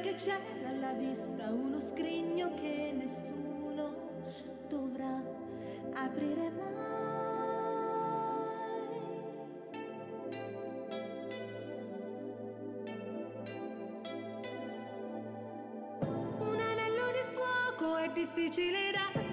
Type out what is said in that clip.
che c'è alla vista uno scrigno che nessuno dovrà aprire mai. Un anello di fuoco è difficile da